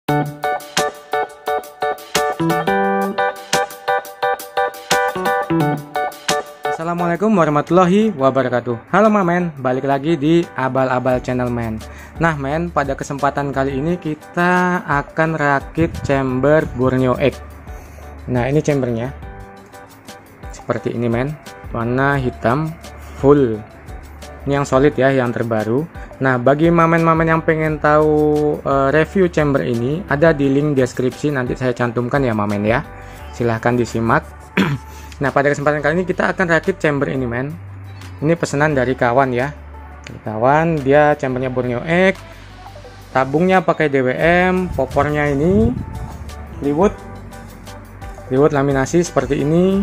Assalamualaikum warahmatullahi wabarakatuh. Halo men, balik lagi di Abal-Abal Channel men. Nah men, pada kesempatan kali ini kita akan rakit chamber Borneo Egg. Nah ini chambernya seperti ini men, warna hitam full. Ini yang solid ya, yang terbaru. Nah bagi mamen-mamen yang pengen tahu review chamber ini, ada di link deskripsi, nanti saya cantumkan ya mamen ya. Silahkan disimak. Nah pada kesempatan kali ini kita akan rakit chamber ini men. Ini pesanan dari kawan ya. Kawan, dia chambernya Borneo Egg. Tabungnya pakai DWM, popornya ini liwut laminasi seperti ini.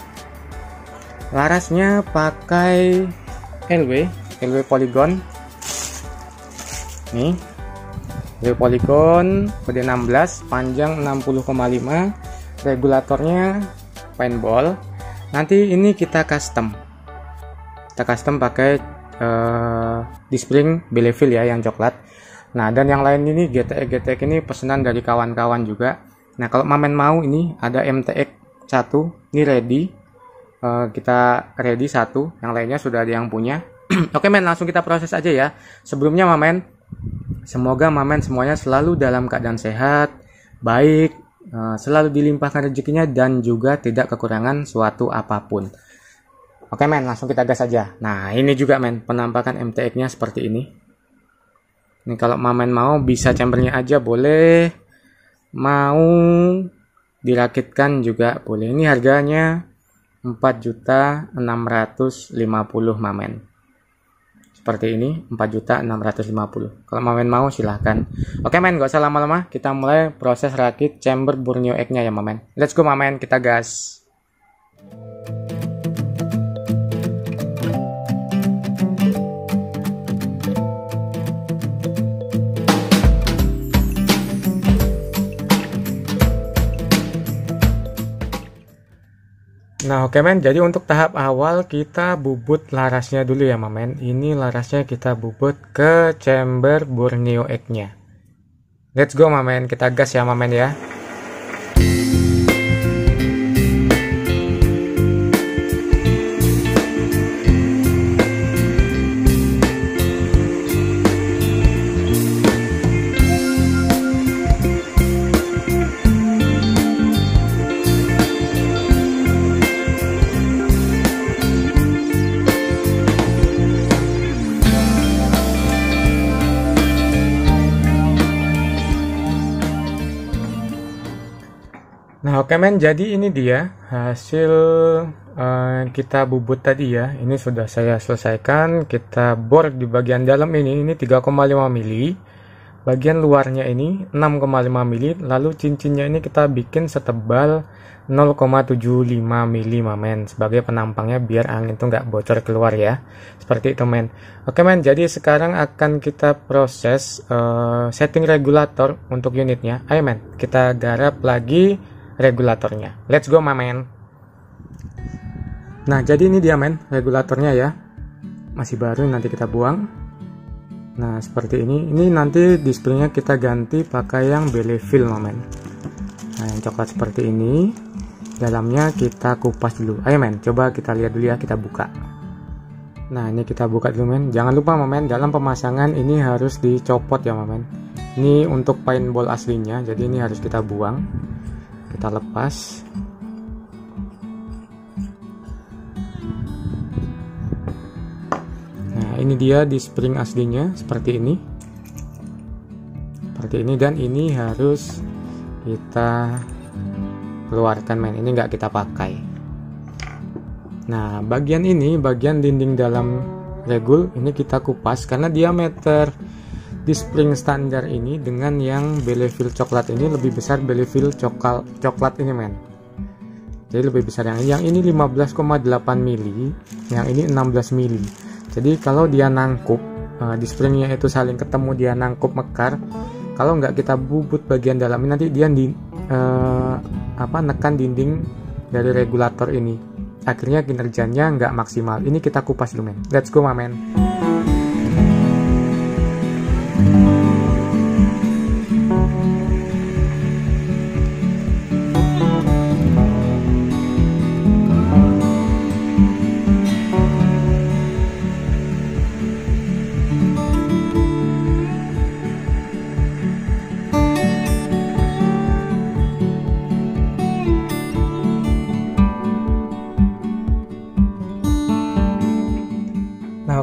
Larasnya pakai LW polygon. Nih. LW polygon kode 16, panjang 60,5. Regulatornya paintball. Nanti ini kita custom pakai D-spring Belleville ya, yang coklat. Nah dan yang lain ini GTX ini pesanan dari kawan-kawan juga. Nah kalau mamen mau, ini ada MTX 1 ini ready, kita ready satu, yang lainnya sudah ada yang punya. Oke men, langsung kita proses aja ya. Sebelumnya mamen, semoga mamen semuanya selalu dalam keadaan sehat, baik, selalu dilimpahkan rezekinya, dan juga tidak kekurangan suatu apapun. Oke men, langsung kita gas aja. Nah ini juga men, penampakan MTX nya seperti ini. Ini kalau mamen mau bisa chambernya aja boleh, mau dirakitkan juga boleh. Ini harganya 4.650 mamen. Seperti ini 4.650. Kalau mamen mau silahkan. Oke men, gak usah lama-lama, kita mulai proses rakit chamber Borneo Egg nya ya mamen. Let's go mamen, kita gas. Nah oke men, jadi untuk tahap awal kita bubut larasnya dulu ya mamen. Ini larasnya kita bubut ke chamber Borneo Egg nya. Let's go mamen, kita gas ya mamen ya. Nah oke men, jadi ini dia hasil kita bubut tadi ya. Ini sudah saya selesaikan. Kita bor di bagian dalam ini 3,5 mili, bagian luarnya ini 6,5 mili, lalu cincinnya ini kita bikin setebal 0,75 mili mamen, sebagai penampangnya biar angin itu nggak bocor keluar ya. Seperti itu men. Oke men, jadi sekarang akan kita proses setting regulator untuk unitnya. Ayo men, kita garap lagi regulatornya. Let's go mamen. Nah jadi ini dia men, regulatornya ya, masih baru, nanti kita buang. Nah seperti ini nanti displaynya kita ganti pakai yang Belleville mamen. Nah yang coklat seperti ini, dalamnya kita kupas dulu. Ayo men, coba kita lihat dulu ya, kita buka. Nah ini kita buka dulu men. Jangan lupa mamen, dalam pemasangan ini harus dicopot ya mamen. Ini untuk paintball aslinya, jadi ini harus kita buang. Kita lepas. Nah ini dia di spring aslinya seperti ini, dan ini harus kita keluarkan men, ini nggak kita pakai. Nah bagian ini, bagian dinding dalam regul ini kita kupas, karena diameter di spring standar ini dengan yang Belleville coklat ini lebih besar. Belleville coklat ini men, jadi lebih besar. Yang ini 15,8 mili, yang ini 16 mili. Jadi kalau dia nangkup, di springnya itu saling ketemu, dia nangkup mekar. Kalau nggak kita bubut bagian dalam ini, nanti dia nekan dinding dari regulator ini, akhirnya kinerjanya nggak maksimal. Ini kita kupas dulu men. Let's go mamen.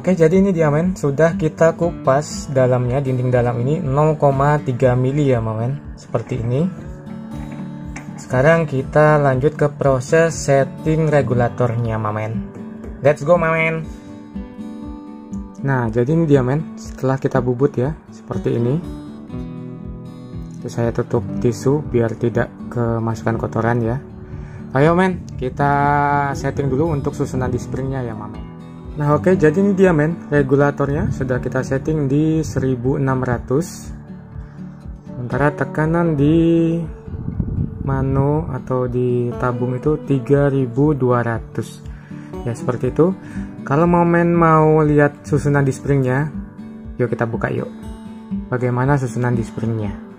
Oke, jadi ini dia men, sudah kita kupas dalamnya, dinding dalam ini 0,3 mili ya men, seperti ini. Sekarang kita lanjut ke proses setting regulatornya men. Let's go men. Nah, jadi ini dia men, setelah kita bubut ya, seperti ini. Terus saya tutup tisu biar tidak kemasukan kotoran ya. Ayo men, kita setting dulu untuk susunan di springnya ya men. Nah oke, jadi ini dia men, regulatornya sudah kita setting di 1600. Sementara tekanan di mano atau di tabung itu 3200. Ya seperti itu. Kalau men mau lihat susunan di springnya, yuk kita buka yuk. Bagaimana susunan di springnya?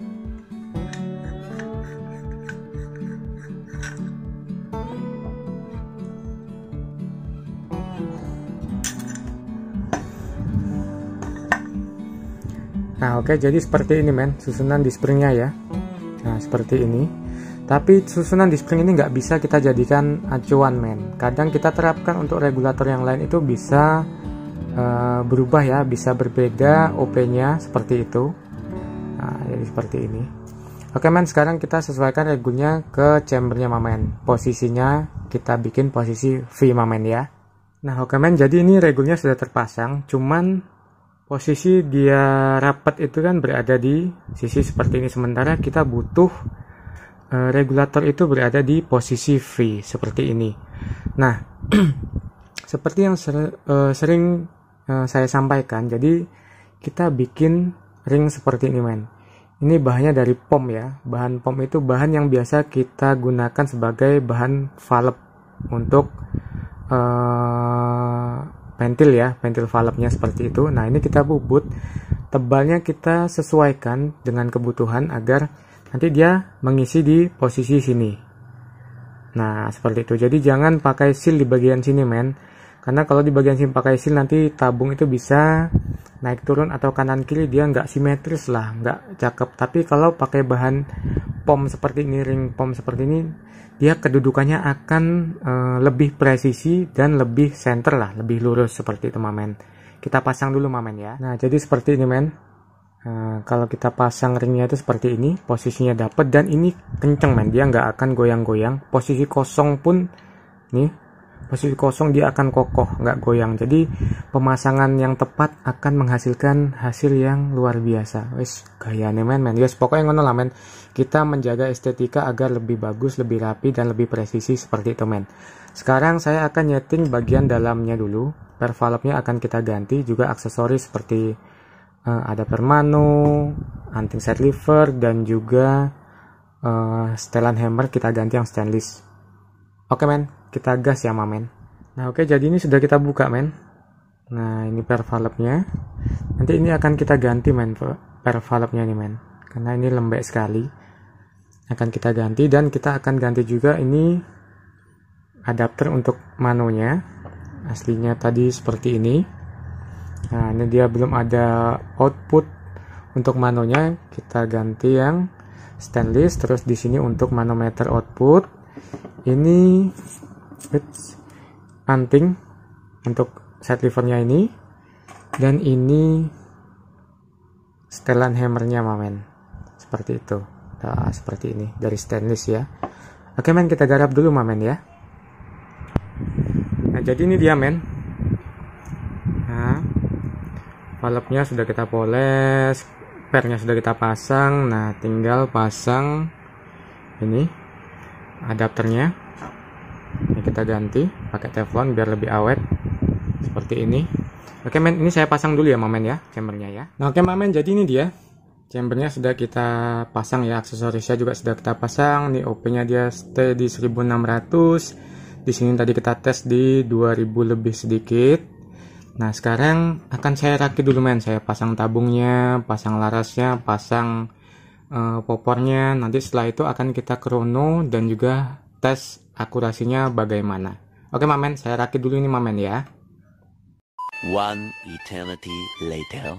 Nah oke, jadi seperti ini men, susunan di springnya ya. Nah seperti ini. Tapi susunan di spring ini nggak bisa kita jadikan acuan men. Kadang kita terapkan untuk regulator yang lain itu bisa berubah ya, bisa berbeda OP-nya seperti itu. Nah jadi seperti ini. Oke men, sekarang kita sesuaikan regulnya ke chambernya men. Posisinya kita bikin posisi V men ya. Nah oke men, jadi ini regulnya sudah terpasang, cuman posisi dia rapat itu kan berada di sisi seperti ini, sementara kita butuh regulator itu berada di posisi V seperti ini. Nah seperti yang sering saya sampaikan, jadi kita bikin ring seperti ini men. Ini bahannya dari POM ya. Bahan POM itu bahan yang biasa kita gunakan sebagai bahan valve untuk ventil ya, ventil valve-nya seperti itu. Nah ini kita bubut, tebalnya kita sesuaikan dengan kebutuhan agar nanti dia mengisi di posisi sini. Nah seperti itu, jadi jangan pakai seal di bagian sini men, karena kalau di bagian sini pakai seal nanti tabung itu bisa naik turun atau kanan kiri, dia nggak simetris lah, nggak cakep. Tapi kalau pakai bahan POM seperti ini, ring POM seperti ini, dia kedudukannya akan lebih presisi dan lebih center lah, lebih lurus seperti itu men. Kita pasang dulu men ya. Nah jadi seperti ini men. Kalau kita pasang ringnya itu seperti ini, posisinya dapat dan ini kenceng men, dia nggak akan goyang-goyang. Posisi kosong pun nih, posisi kosong dia akan kokoh, nggak goyang. Jadi pemasangan yang tepat akan menghasilkan hasil yang luar biasa. Wes gaya nih men. Yes, pokoknya ngono lah men. Kita menjaga estetika agar lebih bagus, lebih rapi dan lebih presisi seperti itu men. Sekarang saya akan nyeting bagian dalamnya dulu. Per valve-nya akan kita ganti, juga aksesoris seperti ada permano, anting side lever dan juga setelan hammer kita ganti yang stainless. Oke men, kita gas ya men. Nah oke, jadi ini sudah kita buka men. Nah ini per valve-nya. Nanti ini akan kita ganti men, per valve-nya nih men, karena ini lembek sekali. Akan kita ganti, dan kita akan ganti juga ini adapter untuk manonya. Aslinya tadi seperti ini. Nah ini dia belum ada output untuk manonya, kita ganti yang stainless. Terus di sini untuk manometer output ini anting untuk side levernya ini, dan ini setelan hammernya men, seperti itu. Nah, seperti ini dari stainless ya. Oke men, kita garap dulu men ya. Nah jadi ini dia men. Nah valve-nya sudah kita poles, pernya sudah kita pasang. Nah tinggal pasang ini adapternya. Ini kita ganti pakai teflon biar lebih awet seperti ini. Oke men, ini saya pasang dulu ya men ya, chambernya ya. Nah oke men, jadi ini dia chambernya sudah kita pasang ya, aksesorisnya juga sudah kita pasang. Nih OP-nya dia stay di 1600. Di sini tadi kita tes di 2000 lebih sedikit. Nah sekarang akan saya rakit dulu men. Saya pasang tabungnya, pasang larasnya, pasang popornya. Nanti setelah itu akan kita krono dan juga tes akurasinya bagaimana. Oke men, saya rakit dulu ini men ya. One eternity later.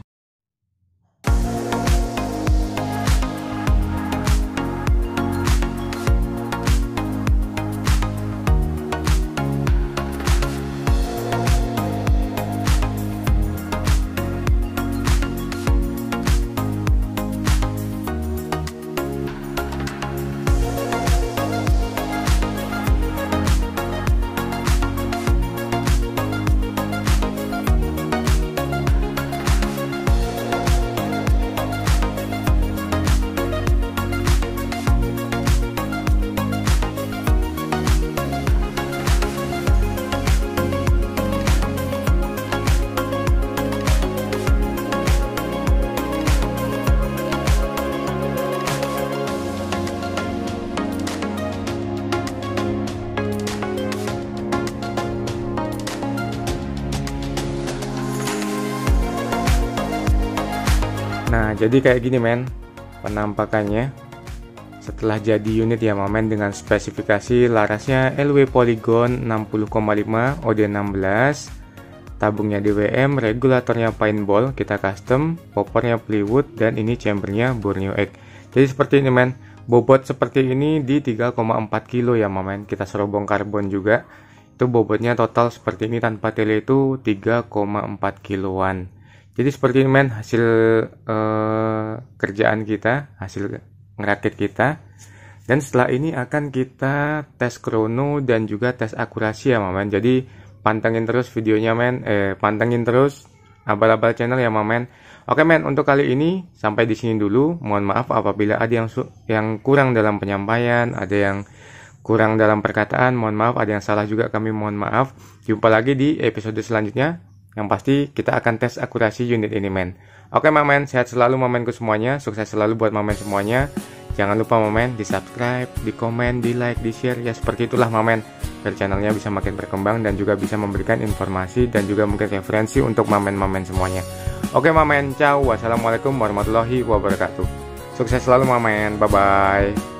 jadi kayak gini men penampakannya setelah jadi unit ya momen, dengan spesifikasi larasnya LW Polygon 60,5 OD16, tabungnya DWM, regulatornya paintball kita custom, poppernya plywood, dan ini chambernya Borneo Egg. Jadi seperti ini men, bobot seperti ini di 3,4 kilo ya momen, kita serobong karbon juga, itu bobotnya total seperti ini tanpa tele itu 3,4 kiloan. Jadi seperti ini men hasil kerjaan kita, hasil ngerakit kita. Dan setelah ini akan kita tes krono dan juga tes akurasi ya momen. Jadi pantengin terus videonya men, pantengin terus abal-abal channel ya momen. Oke men, untuk kali ini sampai di sini dulu. Mohon maaf apabila ada yang kurang dalam penyampaian, ada yang kurang dalam perkataan, mohon maaf, ada yang salah juga kami mohon maaf. Jumpa lagi di episode selanjutnya. Yang pasti kita akan tes akurasi unit ini men. Oke momen, sehat selalu momenku semuanya, sukses selalu buat momen semuanya. Jangan lupa momen di subscribe, di komen, di like, di share, ya seperti itulah momen, biar channelnya bisa makin berkembang dan juga bisa memberikan informasi dan juga mungkin referensi untuk momen-momen semuanya. Oke momen, ciao, wassalamualaikum warahmatullahi wabarakatuh. Sukses selalu momen, bye bye.